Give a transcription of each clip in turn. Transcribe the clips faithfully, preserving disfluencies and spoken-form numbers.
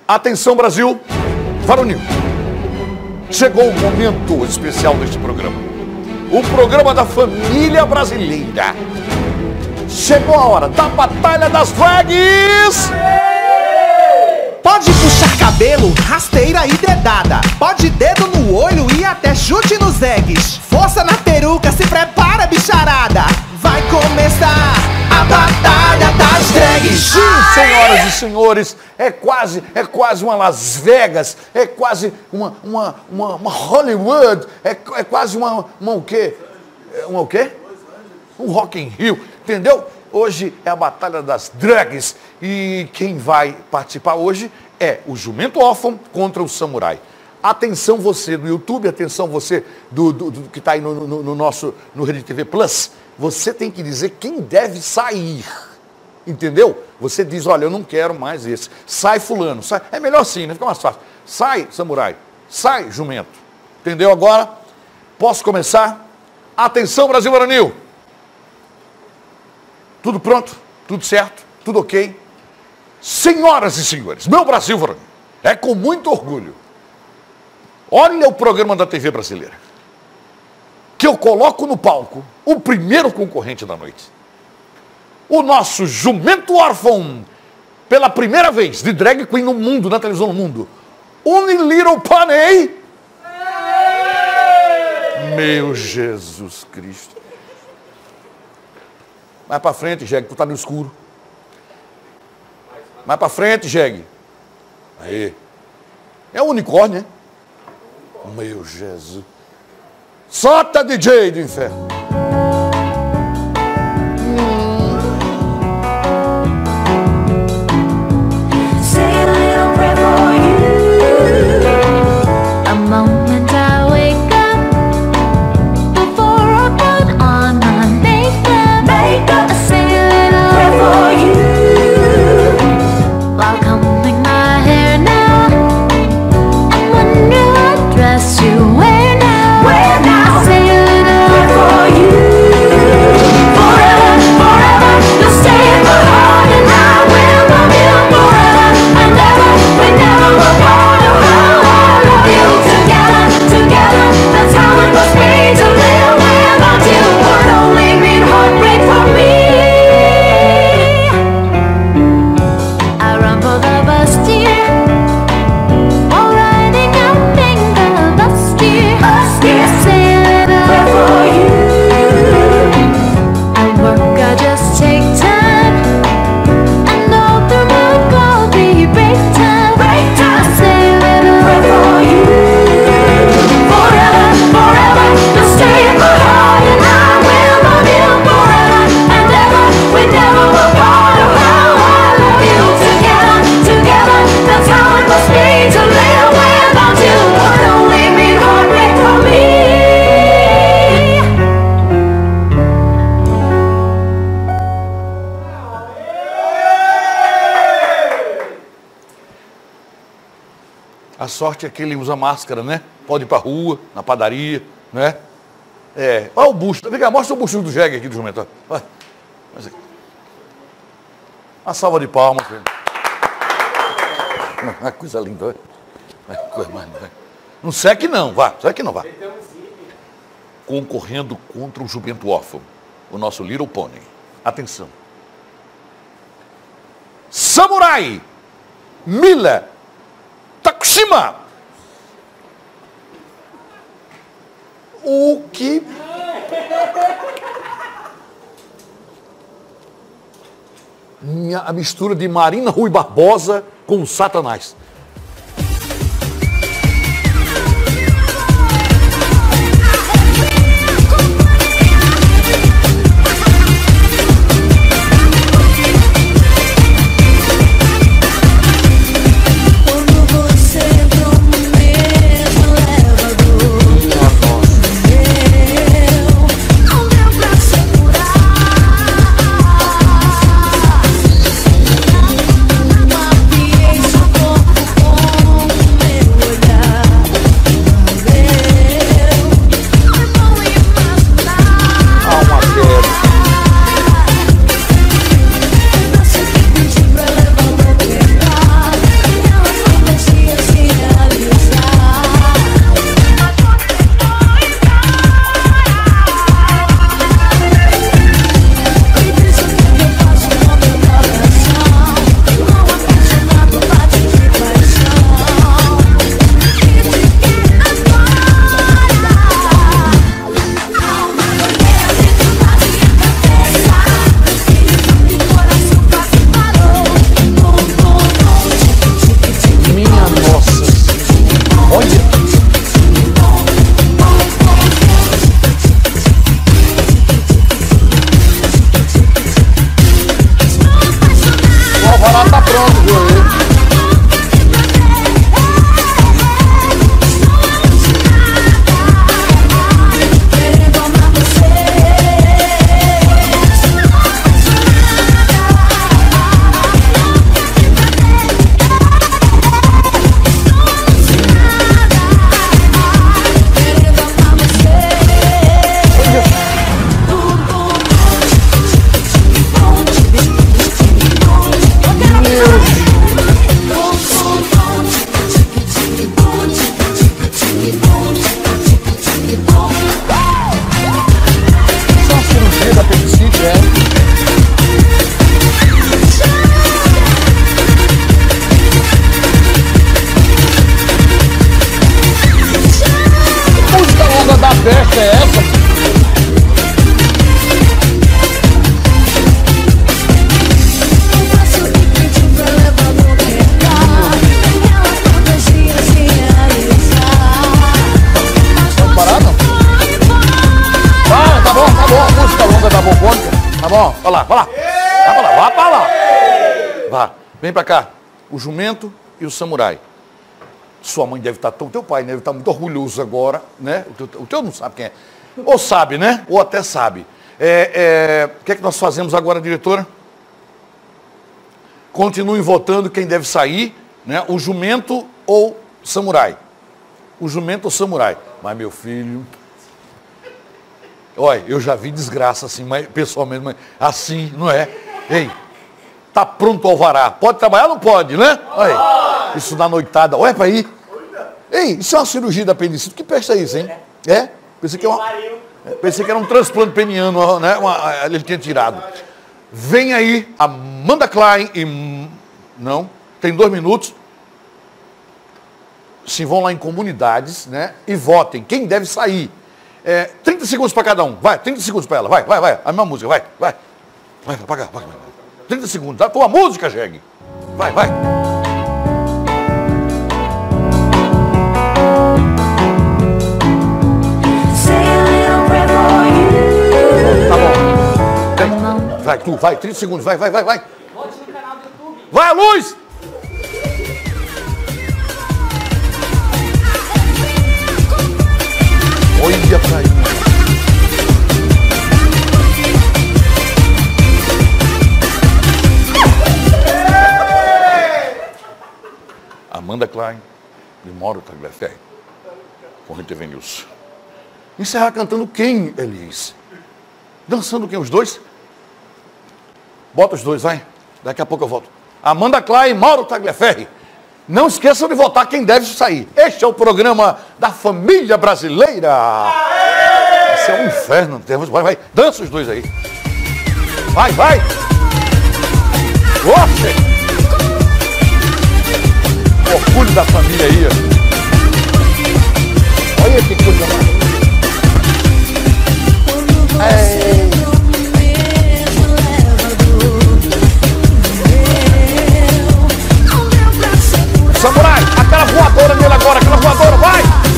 Atenção, Brasil, varonil. Chegou o momento especial deste programa. O programa da família brasileira. Chegou a hora da Batalha das Drags. Pode puxar cabelo, rasteira e dedada. Pode dedo no olho e até chute nos eggs. Força na peruca, se prepara, bicharada. Vai começar a Batalha das Drags. Sim, senhoras e senhores, é quase, é quase uma Las Vegas, é quase uma, uma, uma, uma Hollywood, é, é quase uma, uma o quê? Uma o quê? Um Rock in Rio, entendeu? Hoje é a Batalha das Drags e quem vai participar hoje é o Jumento Órfão contra o Samurai. Atenção você do YouTube, atenção você do, do, do que está aí no, no, no nosso, no Rede T V Plus, você tem que dizer quem deve sair, entendeu? Você diz, olha, eu não quero mais esse, sai fulano, sai. É melhor assim, né? Fica mais fácil. Sai, Samurai, sai, Jumento, entendeu agora? Posso começar? Atenção, Brasil Varonil! Tudo pronto? Tudo certo? Tudo ok? Senhoras e senhores, meu Brasil Varonil, é com muito orgulho. Olha o programa da T V brasileira, que eu coloco no palco o primeiro concorrente da noite. O nosso Jumento Órfão, pela primeira vez, de drag queen no mundo, na televisão no mundo. Only Little Pony. Meu Jesus Cristo. Mais pra frente, Jeg, tu tá no escuro. Mais pra frente, Jeg. Aí. É um unicórnio, né? Meu Jesus. Solta, D J do inferno. A sorte é que ele usa máscara, né? Pode ir pra rua, na padaria, né? É. Olha o busto. Vem cá, mostra o busto do Jeg aqui do Jumento. Olha. Uma salva de palmas. Uma coisa linda. Uma coisa mais linda. Não seque não, vá. Seque não, vá. Concorrendo contra o Jumento Órfão, o nosso Little Pony. Atenção. Samurai Mila Takushima. O que... Minha, a mistura de Marina Rui Barbosa com o Satanás. bom. Vai lá, vai lá. Vai pra lá, vai pra lá. Vá, vem pra cá. O jumento e o samurai. Sua mãe deve estar tão... Teu pai deve estar muito orgulhoso agora, né? O teu, o teu não sabe quem é. Ou sabe, né? Ou até sabe. É, é, o que é que nós fazemos agora, diretora? Continuem votando quem deve sair, né? O jumento ou samurai. O jumento ou samurai. Mas, meu filho... Olha, eu já vi desgraça assim, mas pessoalmente, mas assim, não é? Ei, tá pronto o alvará. Pode trabalhar ou não pode, né? Olha, isso na noitada. Olha para aí. Ei, isso é uma cirurgia da apendicite. Que peste é isso, hein? É? Pensei que, é uma, pensei que era um transplante peniano, né? Uma, ele tinha tirado. Vem aí, Amanda Klein e... Não, tem dois minutos. Se vão lá em comunidades, né? E votem. Quem deve sair? É, trinta segundos para cada um. Vai, trinta segundos para ela. Vai, vai, vai. A mesma música, vai, vai. Vai, vai, vai, vai. trinta segundos. A tua música, Jeg. Vai, vai. Tá bom. Vem. Vai, tu, vai. trinta segundos. Vai, vai, vai, vai. Vote no canal do YouTube. Vai, a luz! Olha pra aí. Amanda Klein e Mauro Tagliaferri, com a T V News. Encerrar cantando quem, Elis? Dançando quem? Os dois? Bota os dois, vai. Daqui a pouco eu volto. Amanda Klein e Mauro Tagliaferri. Não esqueçam de votar quem deve sair. Este é o programa da família brasileira. Aê! Esse é um inferno. Vai, vai. Dança os dois aí. Vai, vai. Oxe. Orgulho da família aí. Olha que coisa mais. Samurai, aquela voadora nele agora, aquela voadora, vai!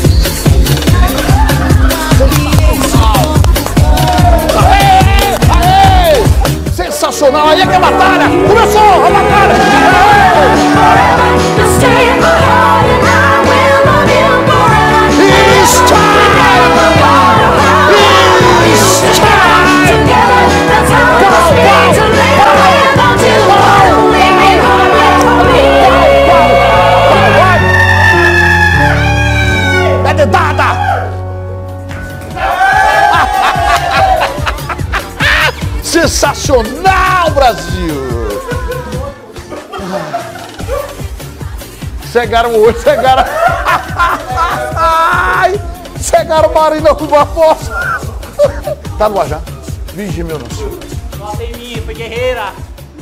Aê, aê! Sensacional, aí é que é a batalha! Começou a batalha! It's time! It's time! É dedada! Sensacional, Brasil! Cegaram o olho, cegaram... Cegaram Marina com uma força! Tá no ar já? Vigi, meu Deus. Vota em mim, foi guerreira.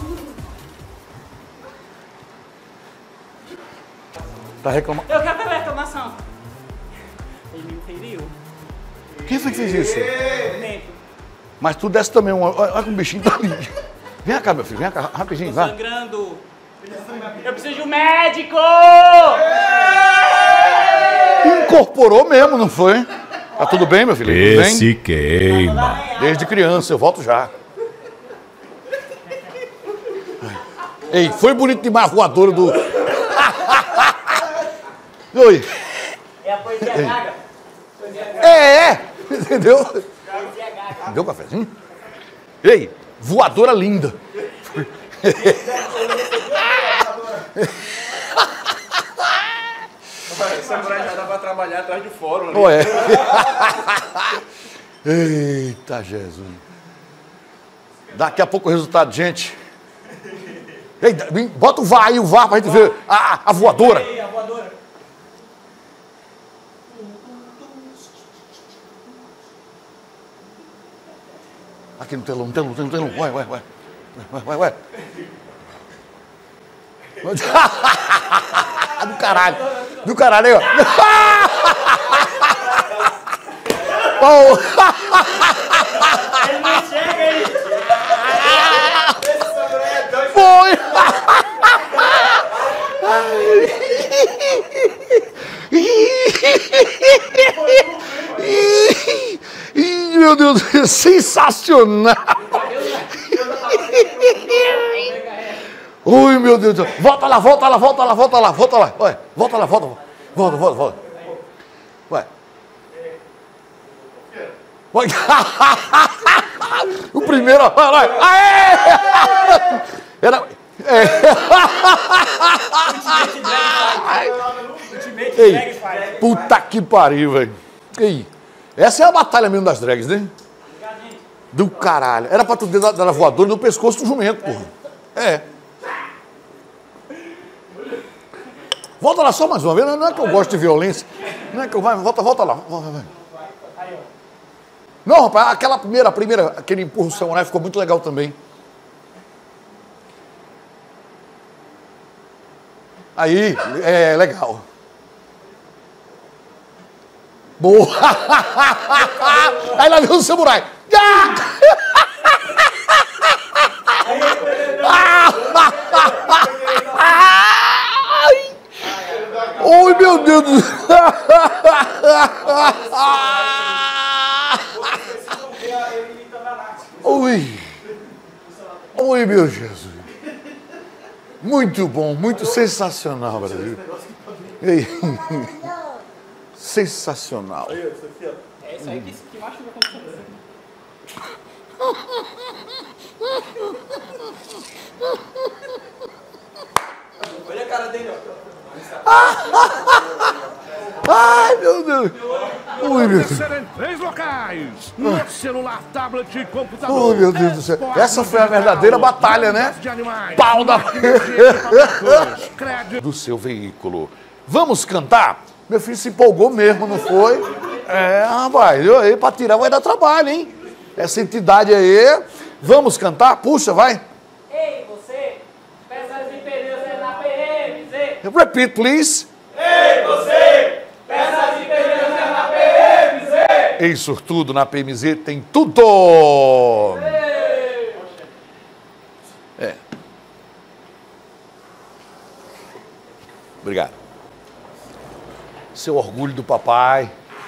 Tá reclamando? Eu quero ver a reclamação. Ele me feriu. Quem foi que fez isso? Movimento. Mas tu desce também, um, olha como o bichinho tá ali. Vem cá, meu filho, vem cá, rapidinho, vai. Sangrando. Eu preciso de um médico! Incorporou mesmo, não foi? Tá tudo bem, meu filho? Tudo bem? Esse queima. Desde criança, eu volto já. Ei, foi bonito demais a voadora do... Oi. É a poesia gaga. É, é, entendeu? Deu um cafezinho? Ei, voadora linda. Samurai já dá pra trabalhar atrás de fórum. Ou é? Eita, Jesus. Daqui a pouco o resultado, gente. Ei, bota o V A R aí, o V A R pra gente ver a, a voadora. A voadora. Aqui no telão, no telão, no telão. Vai, vai, vai. Vai, vai, vai. Do caralho. Do caralho aí, ó. Oh. Ele não chega aí. Foi. Ih, meu Deus, sensacional. Ui, meu Deus do céu. Volta lá, volta lá, volta lá, volta lá, volta lá. Ué, volta lá, volta. Volta, volta, volta. Ué. Ué. O primeiro. Aê! Era. É. Ei, puta que pariu, velho. Ei, essa é a batalha mesmo das drags, né? Do caralho. Era pra tu dar a voadora no pescoço do jumento, porra. É. Volta lá só mais uma vez. Não é que eu gosto de violência. Não é que eu... Vai, volta, volta lá. Não, rapaz, aquela primeira, a primeira, aquele empurro do samurai ficou muito legal também. Aí, é legal. Boa! Aí lá vem o samurai. Oi, meu Deus do céu! Oi! Oi, meu Jesus! Muito bom, muito sensacional, Brasil. Ei. Sensacional. É isso aí que, que machuca quando você... Olha a cara dele, ó. Ai, meu Deus. Ui, meu Deus. Em três locais. No celular, tablet e computador. Oh, meu Deus do céu. Essa foi a verdadeira batalha, né? Pau da... do seu veículo. Vamos cantar? Meu filho se empolgou mesmo, não foi? É, rapaz, eu aí pra tirar vai dar trabalho, hein? Essa entidade aí. Vamos cantar? Puxa, vai. Ei, você, peças e pneus na P M Z. Repeat, please. Ei, você! Peças e pneus na P M Z! Ei, sortudo, na P M Z tem tudo! É. Obrigado. Seu orgulho do papai.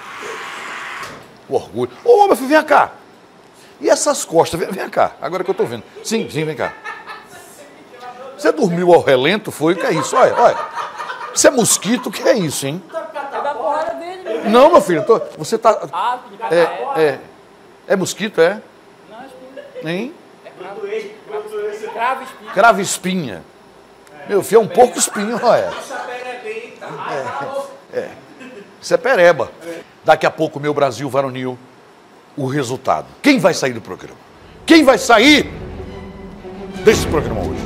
O orgulho. Ô, meu filho, vem cá. E essas costas? Vem, vem cá, agora que eu tô vendo. Sim, sim, vem cá. Você dormiu ao relento, foi? O que é isso? Olha, olha. Isso é mosquito, o que é isso, hein? É da porrada dele, meu. Não, meu filho, tô, você tá... Ah, É, é. É mosquito, é? não, espinha. Hein? Cravo espinha. Cravo espinha. Meu filho, é um porco espinho, olha. É, é. Isso é pereba. Daqui a pouco, meu Brasil varonil, o resultado. Quem vai sair do programa? Quem vai sair desse programa hoje?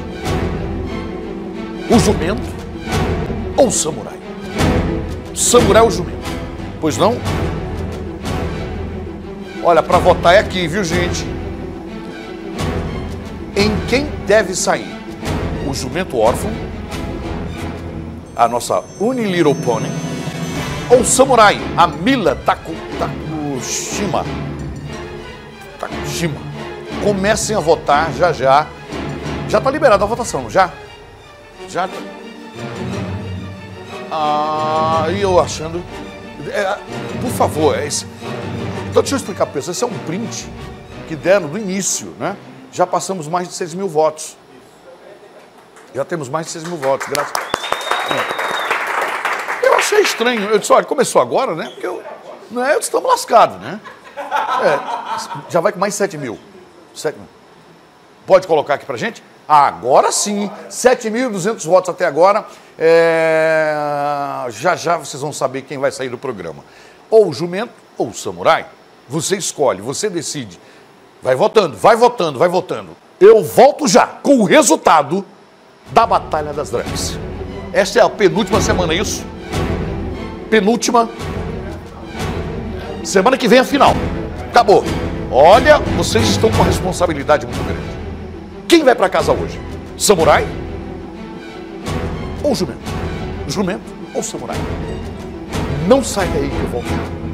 O jumento ou o samurai? Samurai ou jumento? Pois não? Olha, para votar é aqui, viu, gente? Em quem deve sair? O jumento órfão, a nossa Uni Little Pony, ou o samurai, a Mila Taku, Takushima. Takushima. Comecem a votar já já. Já está liberada a votação, já? Já? Ah, e eu achando... É, por favor, é esse... Então deixa eu explicar para vocês, esse é um print que deram do início, né? Já passamos mais de seis mil votos. Já temos mais de seis mil votos, graças a... Eu achei estranho. Eu disse, olha, começou agora, né? Porque eu, não é, estamos lascados, né? É, já vai com mais sete mil. sete mil. Pode colocar aqui pra gente? Agora sim, sete mil e duzentos votos até agora. É... Já já vocês vão saber quem vai sair do programa. Ou o jumento ou o samurai. Você escolhe, você decide. Vai votando, vai votando, vai votando. Eu volto já com o resultado da Batalha das Drags. Esta é a penúltima semana, é isso? Penúltima. Semana que vem a final. Acabou. Olha, vocês estão com uma responsabilidade muito grande. Quem vai para casa hoje? Samurai ou jumento? Jumento ou samurai? Não sai daí que eu volto.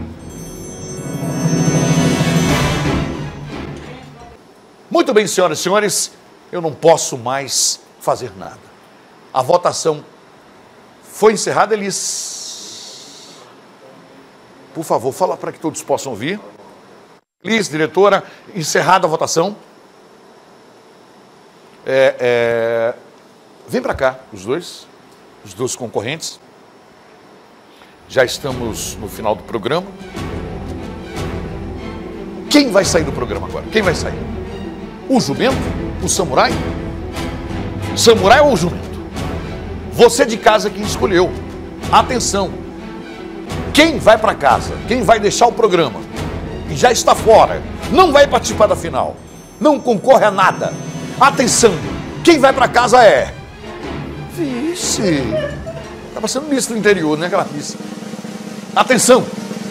Muito bem, senhoras e senhores, eu não posso mais fazer nada. A votação foi encerrada, Elis. Por favor, fala para que todos possam ouvir. Elis, diretora, encerrada a votação. É, é, Vem para cá, os dois, os dois concorrentes. Já estamos no final do programa. Quem vai sair do programa agora? Quem vai sair? O jumento? O samurai? Samurai ou o jumento? Você de casa quem escolheu. Atenção. Quem vai para casa? Quem vai deixar o programa? E já está fora. Não vai participar da final. Não concorre a nada. Atenção. Quem vai para casa é... Vixe. Tá passando Miss do interior, né? Aquela Miss. Atenção.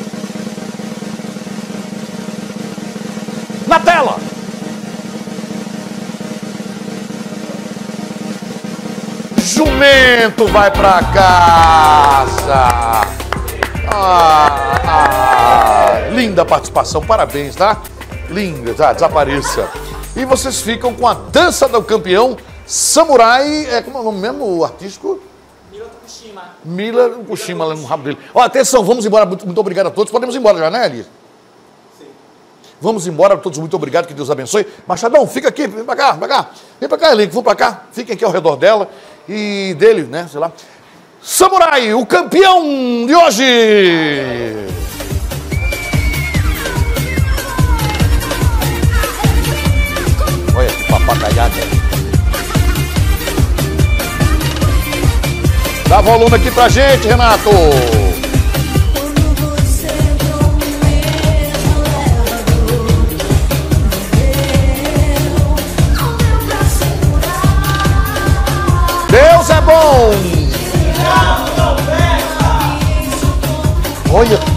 Na tela. Jumento vai para casa. Ah, ah, linda participação, parabéns, tá? Linda, tá? Desapareça. E vocês ficam com a dança do campeão samurai. É, como é o nome mesmo, o artístico? Mila Fukushima. Mila Fukushima, lá no rabo dele. Ó, atenção, vamos embora. Muito, muito obrigado a todos. Podemos ir embora já, né, Elias? Sim. Vamos embora, todos muito obrigado, que Deus abençoe. Machadão, fica aqui, vem pra cá, vem pra cá. Vem pra cá, Elenco, vamos pra cá. Fiquem aqui ao redor dela e dele, né, sei lá. Samurai, o campeão de hoje! Olha que papagaiada. Dá volume aqui pra gente, Renato! Deus é bom! Olha